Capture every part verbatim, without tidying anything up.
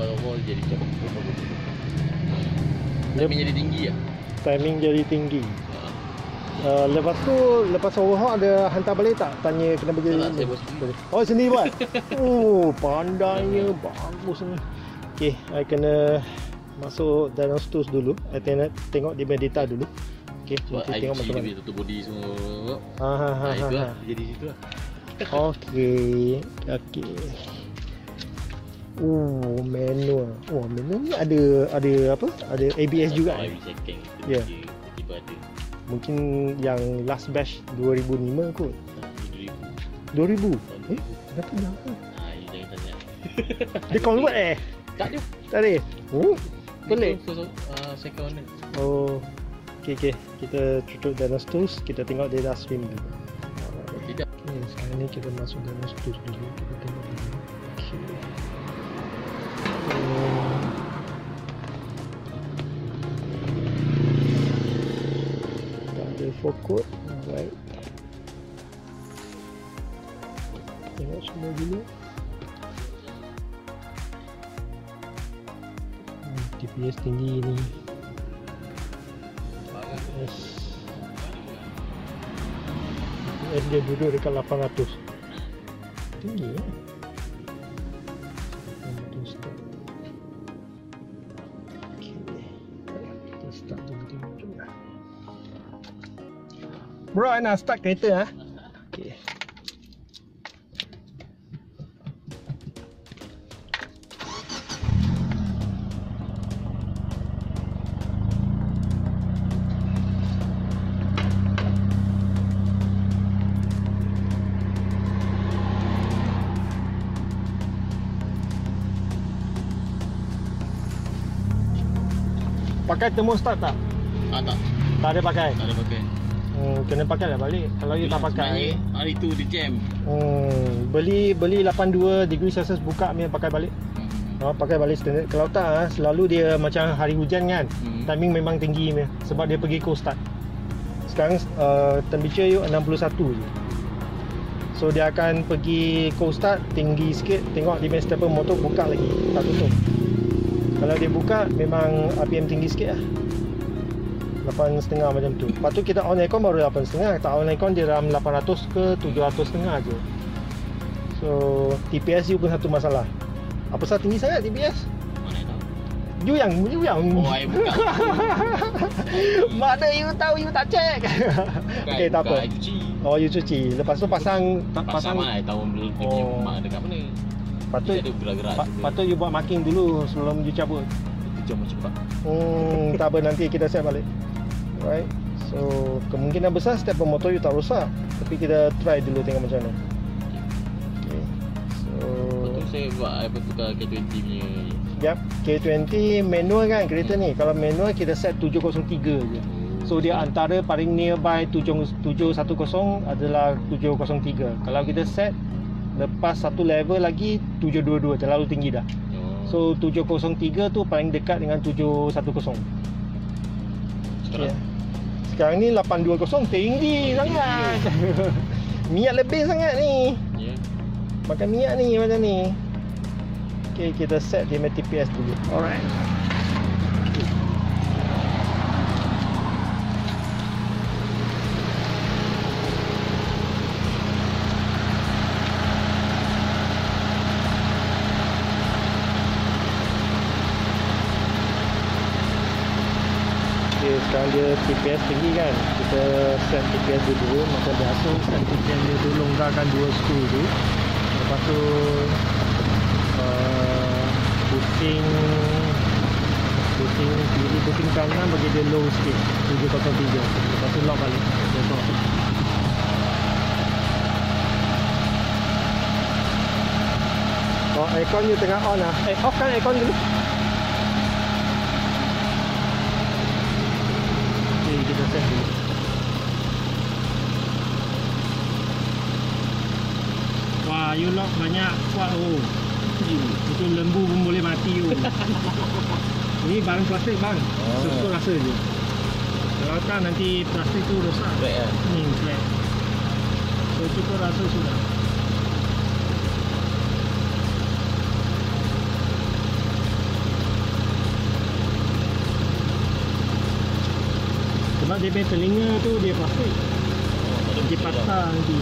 overhaul jadi cepat. Timing jadi tinggi ya? Timing jadi tinggi. Uh, lepas tu, lepas overhaul ada hantar balik tak? Tanya kena bagi. Tak, saya buat sendiri. Oh, sendiri buat? Oh, pandainya. Bagus ni. Okay, I kena masuk dalam stools dulu. I tengok, tengok dia punya data dulu. Okay, Sebab nanti tengok macam mana. dia tutup body semua. Ha, ha, ha, Nah, itu ha, lah. ha. Jadi situ lah. Okay, okay. Oh, manual. Oh, manual ni ada ada apa? Ada A B S juga. Every second. Ya. Tiba-tiba ada. Mungkin yang last batch dua ribu lima kot. dua ribu. dua ribu? Eh, kenapa dah? Ah, ini jangan tanya. Dia convert eh? Tak ada. Tak ada? Oh, boleh. Itu first, uh, second owner. Oh, okay, okay. Kita tutup dalam stools, kita tengok dia dah swim dulu. Tidak. Okay, sekarang ni kita masuk dalam stools dulu. Kita tengok dulu. Okay. Hmm. Tak ada fokus. Alright. Tengok semua dulu. Hmm, T P S tinggi ni. Yes. T P S dia duduk dekat lapan ratus. Tinggi ya. Kita start. Okay. Kita start dulu tengok dulu lah. Bro, I nak start kereta ah. Okay. Pakai thermostat tak? Ah, tak. Tak ada pakai. Tak ada pakai. Hmm, kena pakai lah balik. Kalau you tak pakai. Sebenarnya hari tu dia jam. Hmm, beli beli lapan puluh dua degree Celsius buka ni pakai balik. Hmm. Oh, pakai balik standard. Kalau tak ah, selalu dia macam hari hujan kan. Hmm. Timing memang tinggi ni sebab dia pergi cold start. Sekarang uh, temperature you enam puluh satu je. So dia akan pergi cold start tinggi sikit, tengok dia punya stepper motor buka lagi, tak tutup. Kalau dia buka memang R P M tinggi sikit lah, lapan setengah macam tu. Lepas tu kita on aircon baru lapan setengah. Tak on aircon dia dalam lapan ratus ke tujuh ratus setengah je. So T P S you pun satu masalah. Apa sah tinggi sangat T P S? Mana tahu. You yang you yang Oh, I buka. Mana you tahu you tak check. Okay, tak apa. I cuci. Oh, you cuci. Lepas tu pasang Pasang, pasang mana I tahu beli dia punya Oh. mak dekat mana. patut Dia ada gerak-gerak. pa, patut you buat marking dulu sebelum you cabut. Itu jam cepat. Hmm, tak apa, nanti kita set balik. Alright. So, kemungkinan besar stepper motor you tak rosak. Tapi kita try dulu tengok macam mana. Okay. So, Betul saya buat I tukar K dua puluh punya ni. yep, K dua puluh manual kan kereta ni. Kalau manual kita set tujuh kosong tiga je. So dia antara paling nearby tujuh satu kosong adalah tujuh kosong tiga. Kalau kita set lepas satu level lagi tujuh dua dua, terlalu tinggi dah. Oh. So tujuh kosong tiga tu paling dekat dengan tujuh satu kosong. Sekarang Yeah. Sekarang ni lapan dua kosong, tinggi sangat. Minyak lebih sangat ni. ya. Yeah. Makan minyak ni macam ni. Okay, kita set dia punya T P S dulu. Alright. Okay, sekarang dia T P S tinggi kan. Kita set T P S dulu. Macam biasa set T P S dia tu longgarkan dua skru tu. Lepas tu uh, pusing pusing kiri, pusing kanan bagi dia low sikit tujuh kosong tiga. Lepas tu lock balik. Besok. Oh, aircon you tengah on lah. Eh, off kan aircon dulu. Okay, kita set dulu. Wah, you lock banyak kuat oh. Itu lembu pun boleh mati oh. Ni barang plastik bang. Oh. Suka rasa je. Kalau tak nanti plastik tu rosak. Crack lah. Ni crack. So cukup rasa sudah. dia punya telinga tu dia plastik. Dia patah nanti.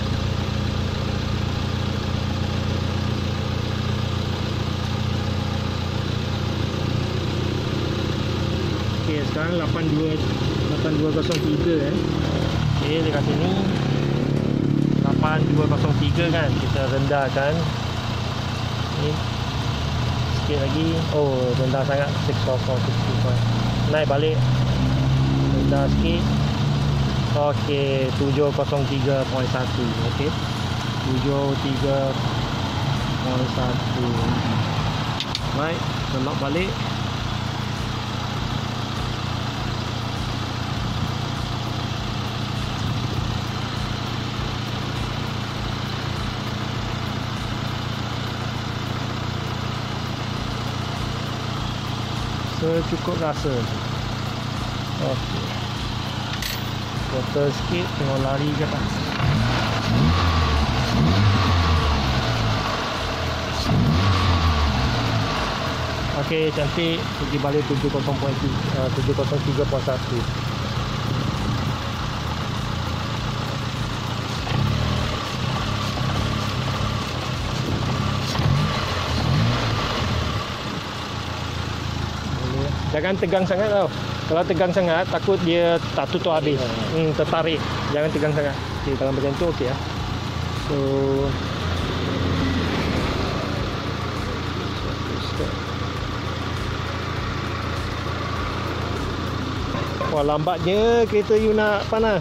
Okey, sekarang lapan dua kosong tiga eh. Okey, dekat sini lapan dua kosong tiga kan, kita rendahkan. Ni sikit lagi. Oh, rendah sangat. enam four four six two five. Naik balik. Rendah sikit. Okey, tujuh kosong tiga perpuluhan satu. Okey. tujuh tiga perpuluhan satu. Baik, kita lock balik. Cukup rasa. Okey. Kotor sikit, tengok lari ke tak. Okey, cantik. Pergi balik tujuh kosong tiga perpuluhan satu. Jangan tegang sangat tau. Kalau tegang sangat takut dia tak tutup habis. Hmm, tertarik. Jangan tegang sangat. Okey, kalau macam tu okey ya. So wah, lambatnya kereta you nak panas.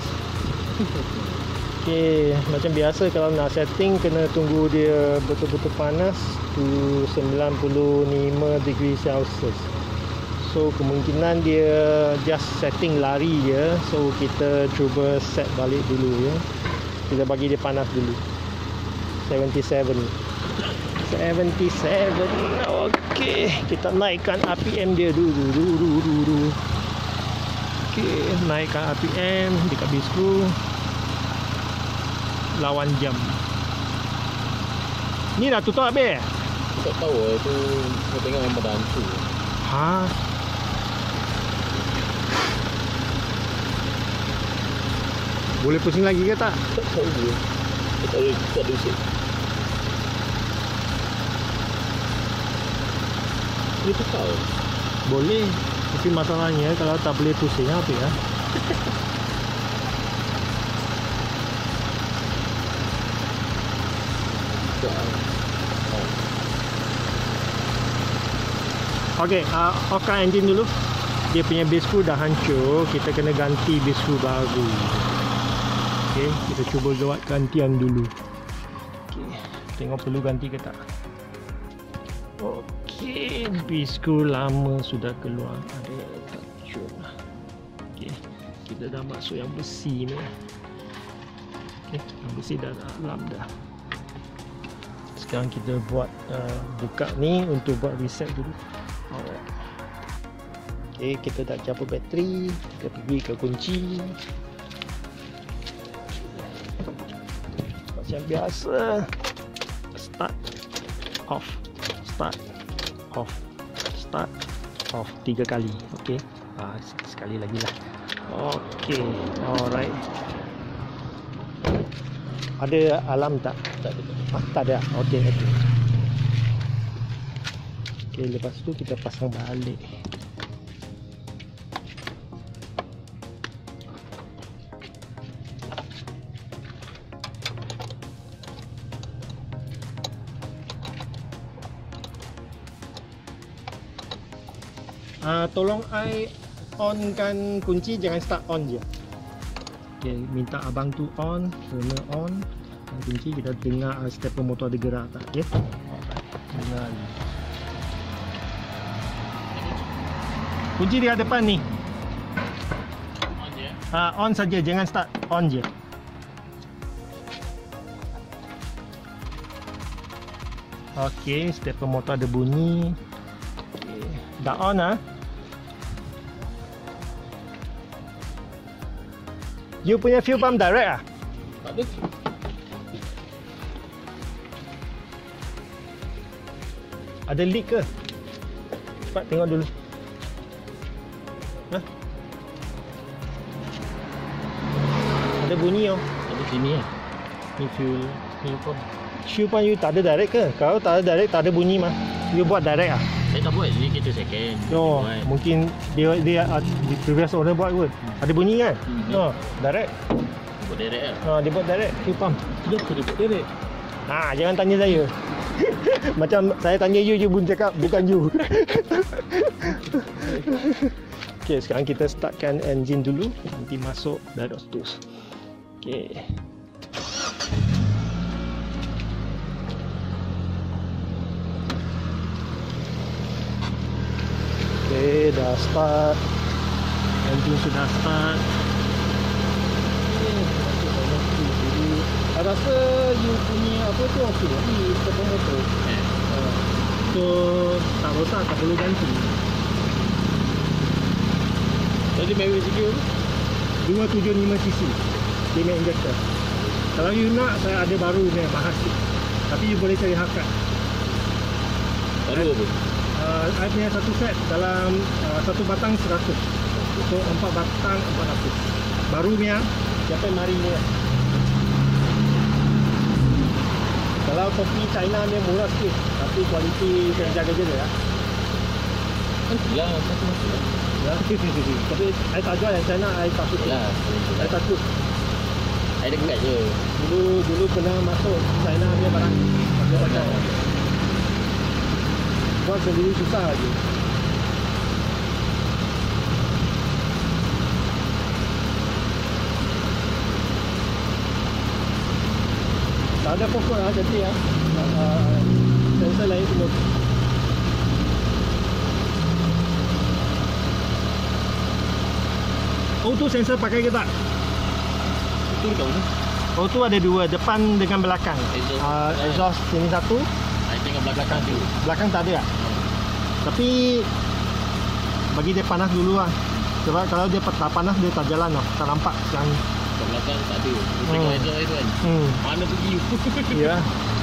Okey, macam biasa kalau nak setting kena tunggu dia betul-betul panas tu sembilan puluh lima degree Celsius. So kemungkinan dia just setting lari je. So kita cuba set balik dulu ya. Kita bagi dia panas dulu. tujuh puluh tujuh. tujuh puluh tujuh. Okey, kita naikkan R P M dia dulu dulu dulu. Okey, naikkan R P M dekat base screw. Lawan jam. Ni dah tutup habis? Tak tahu tu, saya tengok memang dah hancur. Ha? Boleh pusing lagi ke tak? Tak tahu dia. Tak ada, tak ada usik. Dia tukar. Boleh. Tapi masalahnya kalau tak boleh pusing apa ya? Okey, uh, offkan engine dulu. Dia punya base screw dah hancur. Kita kena ganti base screw baru. Okey, kita cuba buat gantian dulu. Okey, tengok perlu ganti ke tak. Okey, base screw lama sudah keluar. Ada kacau. Okey, kita dah masuk yang besi ni. Okey, yang besi dah dalam dah. Sekarang kita buat uh, buka ni untuk buat reset dulu. Alright. Okey, kita dah capur bateri. Kita pergi ke kunci. Macam biasa, start, off, start, off, start, off tiga kali. Okey, ah, sekali lagi lah. Okey, alright. Ada alarm tak? Tak ada. Ah, tak ada. Okey, okey. Okey, lepas tu kita pasang balik. Uh, tolong I onkan kunci, jangan start on je. Okay, minta abang tu on, kena on. Dan kunci kita dengar uh, stepper motor ada gerak tak? Okay, dengar. Kunci dia depan ni. On je. Uh, on saja, jangan start, on je. Okay, stepper motor ada bunyi. Okay, dah on ah. You punya fuel pump direct ah? Tak ada. Ada leak ke? Cepat tengok dulu. Hah? ada bunyi oh. Ada sini lah. Ni fuel. Ni pump. Fuel pump you tak ada direct ke? Kalau tak ada direct, tak ada bunyi mah. You buat direct ah? Saya tak buat, ni kereta second. Oh, Buat. mungkin dia dia uh, di previous owner buat kot. Ada bunyi kan? Hmm. Oh, direct. Buat direct lah. Oh, dia buat direct fuel pump. Dia tu dia buat direct. Ha, jangan tanya saya. Macam saya tanya you, you pun cakap bukan you. Okey, sekarang kita startkan engine dulu. Nanti masuk direct autos. Okey. Okey, dah start. Engine sudah start. Saya rasa you punya apa tu okey lagi stepper motor. Eh. Uh, so tak rosak, tak perlu ganti. Tadi Mavic sikit tu. dua tujuh lima cc Cayman injector. Kalau you nak, saya ada baru ni, mahal sikit. Tapi you boleh cari hakat. Baru apa? Uh, I punya satu set dalam uh, satu batang seratus. So empat batang empat ratus. Baru punya, siapa yang mari ni? Kalau kopi China dia murah sikit, tapi kualiti saya jaga je ya. Kan lah, satu masuk lah. Ya, tapi saya tak jual yang China, saya takut. Lah, Saya takut. saya dekat je. Dulu dulu pernah masuk China dia barang pakai pakai. Buat sendiri susah lagi. Tak ada pokok lah jadi ya. Uh, sensor lain semua. Auto sensor pakai ke tak? Itu kat mana? Auto ada dua, depan dengan belakang. Exhaust. Uh, exhaust sini satu, Saya tengok belakang tu. belakang tak ada lah. Tapi bagi dia panas dulu lah. Sebab kalau dia tak panas dia tak jalan lah. Tak nampak sekarang ni. Kat belakang tak ada. Kita tengok Hmm. exhaust tu kan. Hmm. Mana pergi? Ya.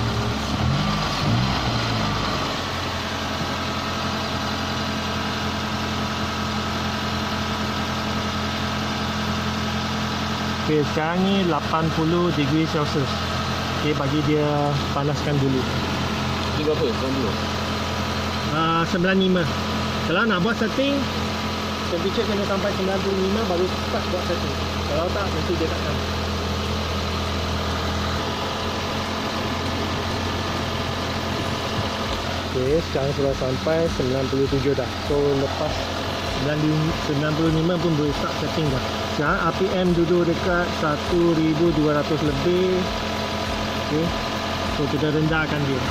Okay, sekarang ni lapan puluh degree Celsius. Okay, bagi dia panaskan dulu. Ni berapa? sembilan puluh. Uh, sembilan puluh lima. Kalau nak buat setting, temperature kena sampai sembilan puluh lima baru start buat setting. Kalau tak, nanti dia takkan. Okay, sekarang sudah sampai sembilan puluh tujuh dah. So, lepas sembilan puluh lima pun boleh start setting dah. Sekarang R P M duduk dekat seribu dua ratus lebih. Okay. So, kita rendahkan dia.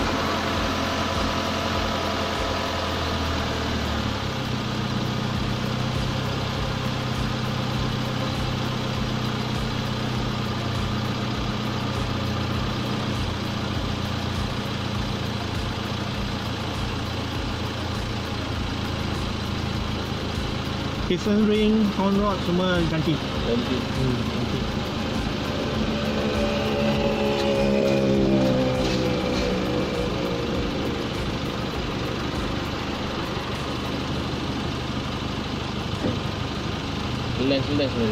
Piston ring, horn rod semua ganti. Ganti. Hmm, ganti. Lens lens ni.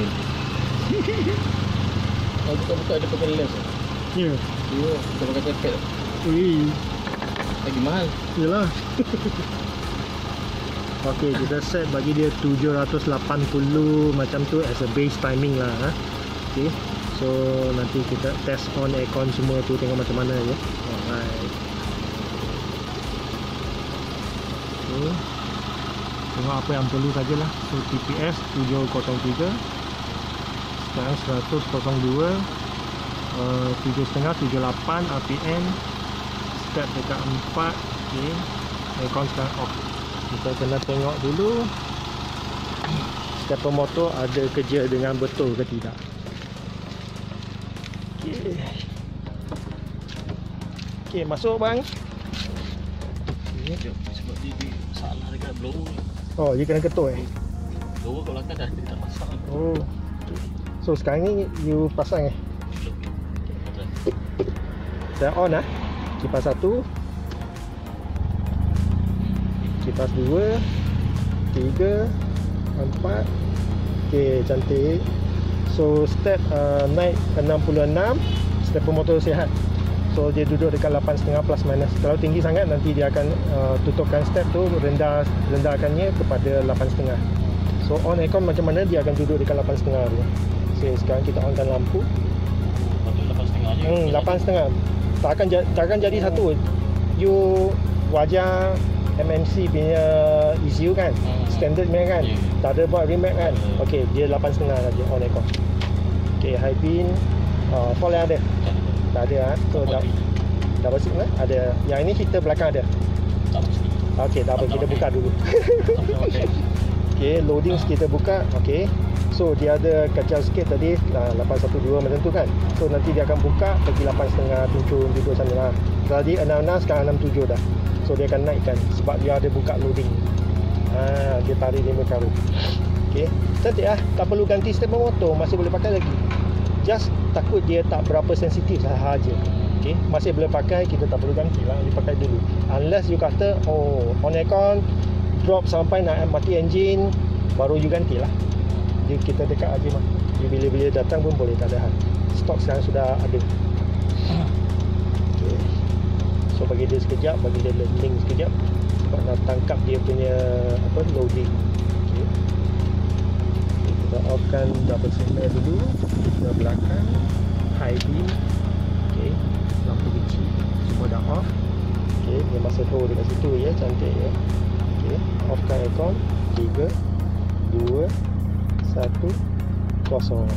Oh, buka-buka ada pakai lens. Ya. Ya, kita pakai jaket. Ui, Lagi mahal. yalah. Okey, kita set bagi dia tujuh ratus lapan puluh macam tu as a base timing lah. Ha? Okey. So nanti kita test on aircon semua tu, tengok macam mana ya. Alright. Okay. Tengok apa yang perlu sajalah. So T P S tujuh kosong tiga. Sekarang seratus kosong dua. Uh, tujuh kosong lima, tujuh lapan R P M. Step dekat empat. Okey. Aircon sekarang off. Kita kena tengok dulu stepper motor ada kerja dengan betul ke tidak. Okey. Okey, masuk bang. Sekejap, sebab dia, dia salah dekat blower. Oh, dia kena ketuk eh. Blower kat belakang dah, dia tak pasang. Oh. So sekarang ni you pasang eh. Dah on ah. Kipas satu. Kipas dua, tiga, empat. Okey, cantik. So step uh, naik enam puluh enam, stepper motor sihat. So dia duduk dekat lapan koma lima plus minus. Kalau tinggi sangat nanti dia akan uh, tutupkan step tu, rendah rendahkannya kepada lapan koma lima. So on aircon macam mana dia akan duduk dekat lapan koma lima tu. So sekarang kita onkan lampu. Patut lapan koma lima je. Hmm, lapan koma lima. Tak akan tak akan jadi satu. You wajar M M C punya E C U kan, Hmm. standard punya kan, Yeah. tak ada buat remake kan. Hmm. Okey, dia lapan koma lima saja on aircon. Okey, high pin, uh, fall yang ada. Tak ada ah. So dah double signal ada. Yang ini heater belakang ada. Tak mesti. Okey, tak apa, Tak kita pakai. buka dulu. Tak pernah pakai. Okey, loading kita buka. Okey. So dia ada kacau sikit tadi, nah, lapan satu dua macam tu kan. So nanti dia akan buka bagi lapan koma lima tujuh duduk sana lah. Tadi enam enam, sekarang enam tujuh dah. So dia akan naikkan sebab dia ada buka loading. Ha, dia tarik lima karung. Okey. Cantik ah, tak perlu ganti stepper motor, masih boleh pakai lagi. Just takut dia tak berapa sensitif sahaja. Okey, masih boleh pakai, kita tak perlu ganti lah, dia pakai dulu. Unless you kata oh on aircon drop sampai nak mati engine baru you gantilah. Dia kita dekat aja mah. You bila-bila datang pun boleh, tak ada hal. Stok sekarang sudah ada. Okey. So bagi dia sekejap, bagi dia landing sekejap sebab nak tangkap dia punya apa loading. Okey. Kita offkan double signal dulu, kita belakang, high beam. Okey, lampu kecil semua dah off. Okey, dia masih roll dekat situ ya, cantik ya. Okey, offkan aircon. tiga dua satu kosong.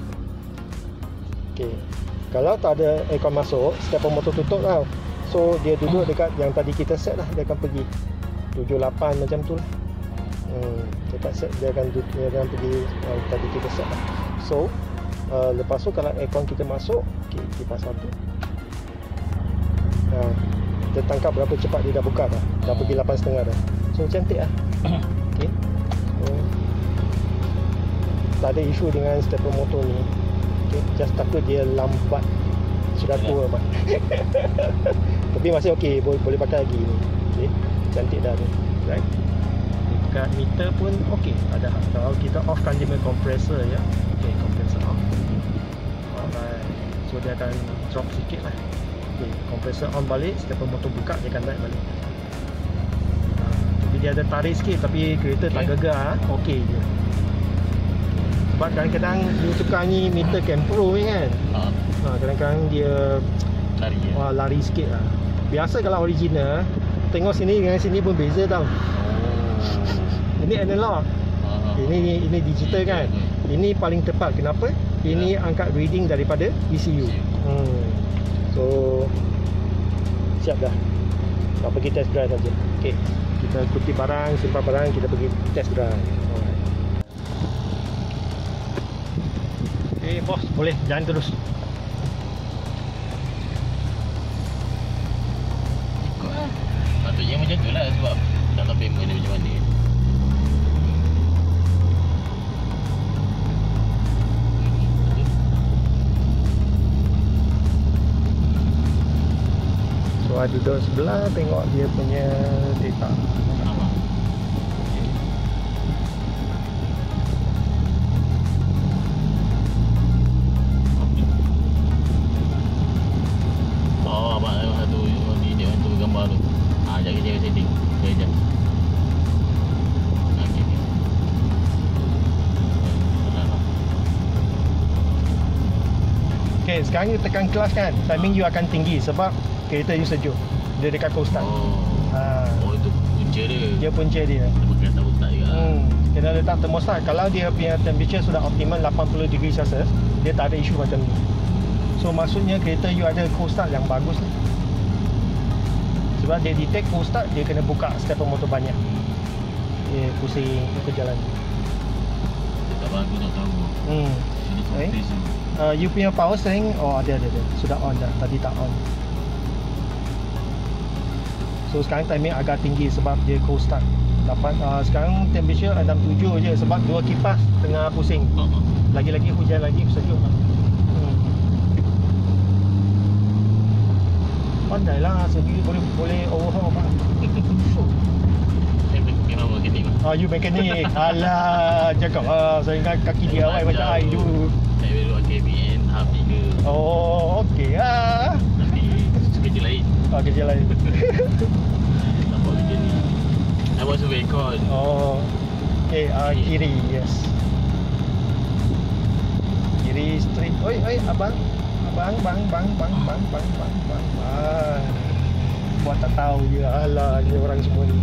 Okey. Kalau tak ada aircon masuk, stepper motor tutup tau. So dia duduk dekat yang tadi kita set lah, dia akan pergi tujuh lapan macam tu lah. Hmm, dekat set dia akan dia akan pergi yang tadi kita set lah. So uh, lepas tu kalau aircon kita masuk, okey, kipas satu. Ha, kita tangkap berapa cepat dia dah buka dah. Dah pergi lapan koma lima dah. So cantik lah. Okey. So, tak ada isu dengan stepper motor ni. Okay, just takut dia lambat. Sudah tua mat. Tapi masih okey, boleh, boleh pakai lagi ni. Okey, cantik dah tu. Right. Dekat meter pun okey, tak ada hal. Kalau kita offkan dia punya compressor ya. Okey, compressor off. Alright. So dia akan drop sikit lah. Okey, compressor on balik, stepper motor buka, dia akan naik balik. Ha, tapi dia ada tarik sikit tapi kereta okay. tak gegar. Okey je. Sebab kadang-kadang you tukar ni meter Campro ni kan. Ha. Ha, kadang-kadang dia Lari ya. wah, lari sikit lah. Biasa kalau original, tengok sini dengan sini pun beza tau. Oh. Ini analog. Ha. Ini ini digital kan. Ini paling tepat. Kenapa? Ini Ya. angkat reading daripada E C U. Hmm. So siap dah. Nak pergi test drive saja. Okey. Kita kutip barang, simpan barang, kita pergi test drive. Alright. Eh bos, boleh jalan terus. Patutnya macam tu lah sebab tak tahu payment dia macam mana. So I duduk sebelah tengok dia punya data. Apa? Oh, abang ada satu ni dia bantu gambar tu. Ah, jap kita setting. Okey jap. Okey. Okay, sekarang you tekan kelas kan, timing you akan tinggi sebab kereta you sejuk. Dia dekat cold start. Oh. Ha, Oh, itu punca dia. dia punca dia. Dia pakai thermostat juga. Hmm, kena letak thermostat. Kalau dia punya temperature sudah optimal lapan puluh degree Celsius, dia tak ada isu macam ni. So maksudnya kereta you ada cold start yang bagus ni. Sebab dia detect cold start, dia kena buka stepper motor banyak. Dia pusing ikut jalan. Dia tak bagus nak tahu. Hmm. Sini Eh? kompres ni. Uh, you punya power steering, oh ada ada ada. Sudah on dah. Tadi tak on. So sekarang timing agak tinggi sebab dia cold start. Dapat uh, sekarang temperature enam puluh tujuh je sebab dua kipas tengah pusing. Ha. Lagi-lagi hujan lagi sejuk. Hmm. Pandai lah sendiri boleh boleh overhaul pak. Saya memang marketing. Ah, you mekanik. Alah, cakap ah saya ingat kaki dia awal macam ai dulu. Saya belok K B N tahap tiga. Oh, okey lah. Tapi kerja lain. Oh, kerja lain. Nampak kerja ni. Nak buat survey con. Oh. Okay, uh, kiri, yes. Kiri straight. Oi, oi, abang. Abang, bang, bang, bang, bang, bang, bang, bang, bang. Buat tak tahu je. Alah, ni orang semua ni.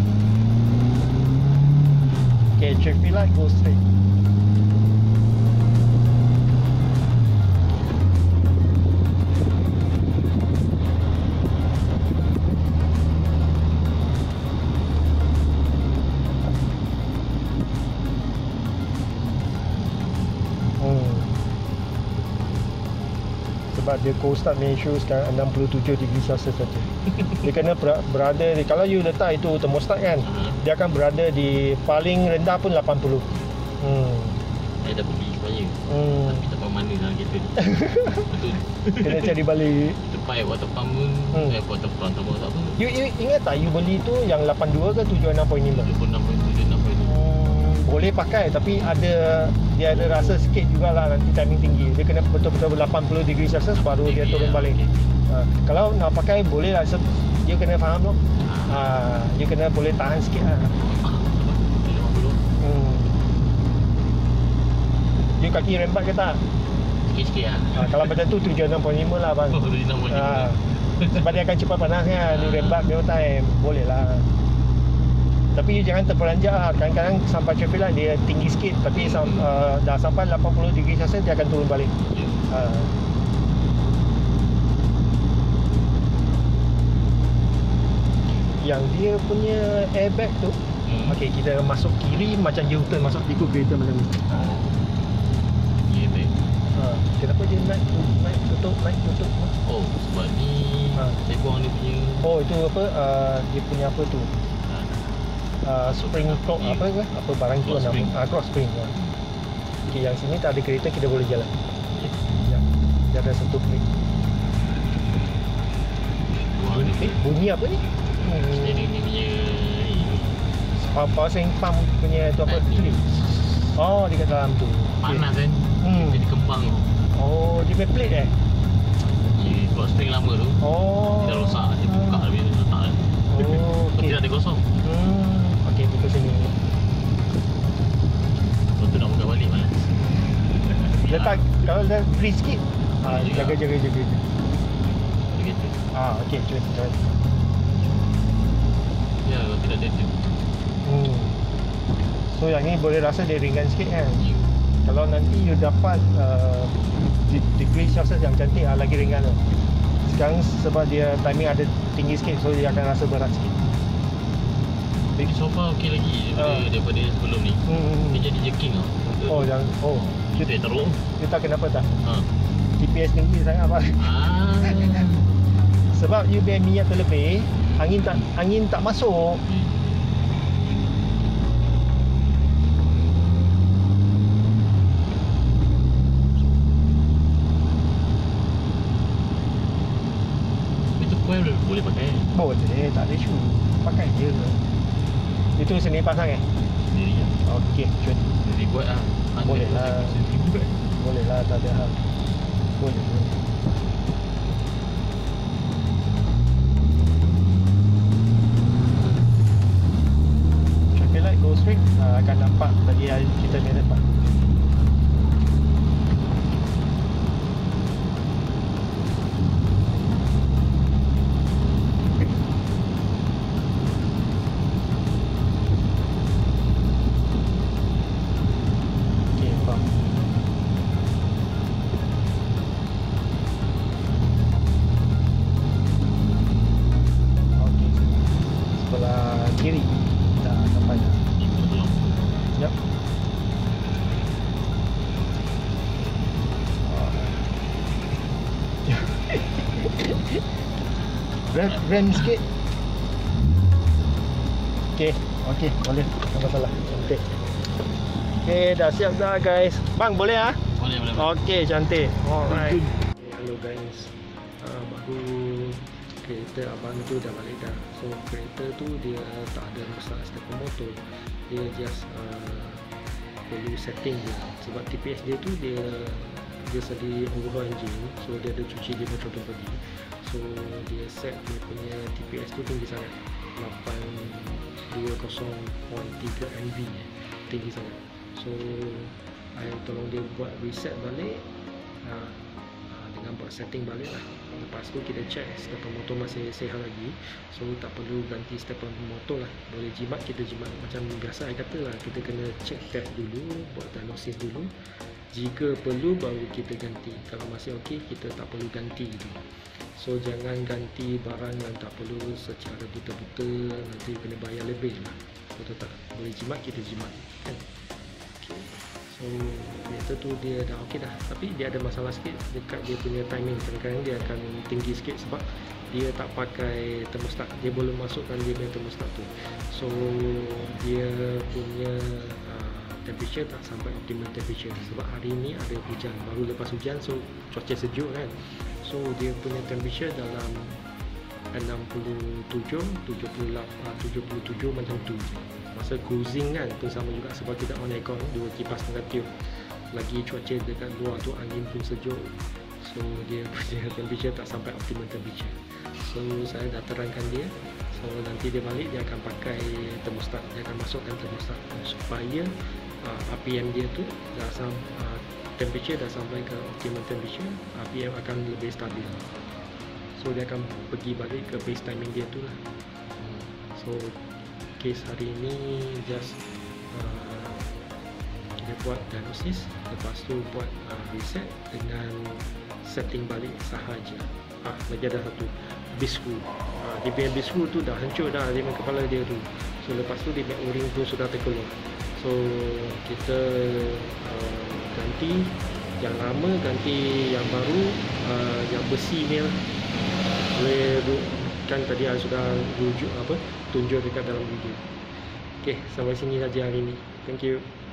Okay, traffic light, go straight. Sebab dia cold start main issue sekarang enam puluh tujuh degree Celsius saja. Dia kena ber- berada di, kalau you letak itu thermostat kan, dia akan berada di paling rendah pun lapan puluh. Hmm. Saya dah pergi sebenarnya. Hmm. Tapi tak tahu mana dalam kereta ni. Betul. Kena cari balik. Tepat water pump pun. Hmm. Eh water pump tak apa tak apa. You, you ingat tak you beli tu yang lapan puluh dua ke tujuh puluh enam perpuluhan lima? tujuh puluh enam perpuluhan tujuh, enam perpuluhan lima. Hmm, boleh pakai tapi ada dia ada rasa sikit jugalah nanti timing tinggi. Dia kena betul-betul lapan puluh degree Celsius baru dia turun balik. Ha, kalau nak pakai boleh lah, dia kena faham tu. Ha, dia kena boleh tahan sikit lah. lima puluh. Hmm. Dia kaki rembat ke tak? Sikit-sikit lah. Ha, kalau macam tu tujuh puluh enam perpuluhan lima lah bang. Oh, tujuh puluh enam perpuluhan lima. Ha, sebab dia akan cepat panas kan. Dia rembat real time. Boleh lah. Tapi you jangan terperanjat lah. Kadang-kadang sampai traffic light dia tinggi sikit. Tapi uh, dah sampai lapan puluh degree Celsius dia akan turun balik. Ha. Yang dia punya airbag tu, Hmm. okey, kita masuk kiri macam dia U-turn masuk ikut kereta macam ni. Ya, baik. Ha, kenapa dia naik naik tutup naik tutup? Oh, sebab ni Ha. saya buang dia punya. Oh, itu apa? Uh, dia punya apa tu? Ha. Uh, spring clock apa ke? Apa barang tu Clock nama? spring. Ah, clock spring. Ha. Okey, yang sini tak ada kereta, kita boleh jalan. Ya. Ya. Dia ada satu klik. Buang Bunyi, dia. eh, bunyi apa ni? Steering ni punya ni. Power passing pump punya tu apa? Lightning. Klik. Oh, di kat dalam tu. Panas kan. Hmm. Jadi kembang tu. Oh, dia punya plate eh? Dia clock spring lama tu. Oh. Dia dah rosak. Dia buka dia punya letak kan. Oh, okey. Tidak ada kosong. Hmm. Okey, kita sini. Lepas tu nak buka balik malas. Letak kalau dah free sikit. Ah, Boleh jaga juga. jaga jaga. Begitu. Ah, okey, cuba cuba. Ya, kalau tidak ada tu. Hmm. So yang ni boleh rasa dia ringan sikit kan. Ya. Kalau nanti you dapat uh, de- degree Celsius yang cantik ah, lagi ringan tu. Sekarang sebab dia timing ada tinggi sikit, so dia akan rasa berat sikit. Tapi so far okey lagi daripada, Ah. daripada sebelum ni. Hmm. Dia jadi jerking tau. Oh yang oh Kita teruk. dia tak kenapa tak? Ha. T P S tinggi sangat apa? Ah. Sebab you biar minyak terlebih, angin tak angin tak masuk. Itu coil boleh pakai Boleh, tak ada isu. Pakai je. Itu sendiri pasang eh? sendiri lah. Okey, cuba. Sendiri buat lah. Ada Boleh lah. Sendiri buat. Boleh lah, tak ada hal. Boleh, boleh. Traffic light go straight, uh, akan nampak bagi kita ni depan. Okey, faham. Okey, sebelah kiri dah sampai dah. Itu belum. Yep. Rem, rem sikit. Okey, okey, boleh. Tak masalah. Cantik. Okey, dah siap dah guys. Bang, boleh ah? Boleh, boleh. boleh. Okey, cantik. Alright. Okay, hello guys. Uh, baru kereta abang tu dah balik dah. So kereta tu dia tak ada masalah stepper motor. Dia just uh, perlu setting dia, sebab T P S dia tu dia dia sedia overhaul engine, so dia ada cuci dia punya throttle body, so dia set dia punya T P S tu tinggi sangat, lapan dua kosong perpuluhan tiga M V, tinggi sangat. So I tolong dia buat reset balik, uh, uh, dengan buat setting balik lah. Lepas tu kita check stepper motor masih sihat lagi, so tak perlu ganti stepper motor lah. Boleh jimat, kita jimat macam biasa I kata lah, kita kena check test dulu, buat diagnosis dulu, jika perlu baru kita ganti. Kalau masih okey, kita tak perlu ganti gitu. So jangan ganti barang yang tak perlu secara buta-buta, nanti kena bayar lebih lah, betul tak? Boleh jimat, kita jimat kan. Okay. So kereta tu dia dah okey dah, tapi dia ada masalah sikit dekat dia punya timing. Kadang-kadang dia akan tinggi sikit sebab dia tak pakai thermostat, dia belum masukkan dia punya thermostat tu. So dia punya uh, temperature tak sampai optimum temperature, sebab hari ni ada hujan, baru lepas hujan, so cuaca sejuk kan. So dia punya temperature dalam enam puluh tujuh, tujuh puluh lapan, tujuh puluh tujuh macam tu. Masa cruising kan pun sama juga, sebab kita on aircon, dua kipas tengah tiup, lagi cuaca dekat luar tu angin pun sejuk, so dia punya temperature tak sampai optimum temperature. So saya dah terangkan dia, so nanti dia balik dia akan pakai thermostat, dia akan masukkan thermostat supaya uh, R P M dia tu dah sam, uh, temperature dah sampai ke optimum temperature, R P M akan lebih stabil. So dia akan pergi balik ke base timing dia tu lah. So case hari ini just uh, kita buat diagnosis, lepas tu buat uh, reset dengan setting balik sahaja. Ah, lagi ada satu bisku. Ah, dia punya bisku tu dah hancur dah, dia punya kepala dia tu. So lepas tu dia punya o-ring tu sudah terkeluar. So kita uh, ganti yang lama, ganti yang baru, uh, yang besi ni lah. Boleh kan tadi saya sudah rujuk apa tunjuk dekat dalam video. Okey, sampai sini saja hari ini. Thank you.